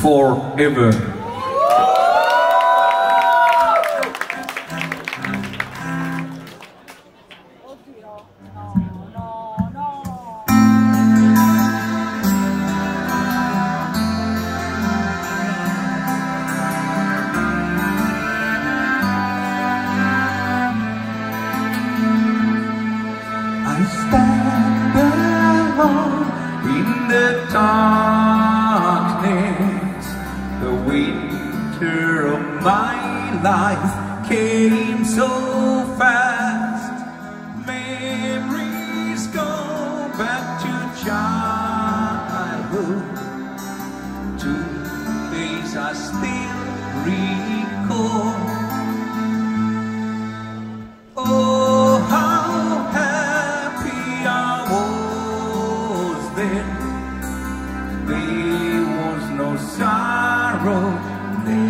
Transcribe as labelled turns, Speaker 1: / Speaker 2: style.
Speaker 1: forever.
Speaker 2: I stand alone in the darkness. The winter of my life came so fast. Memories go back to childhood, to days I still recall. Oh, how happy I was then. There was no sorrow, there